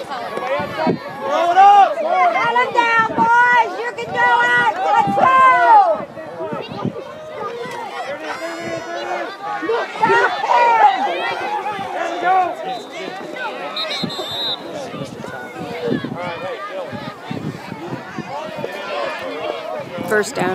Throw it up! Let him down, boys! You can do it! Let's go! Stop him! First down.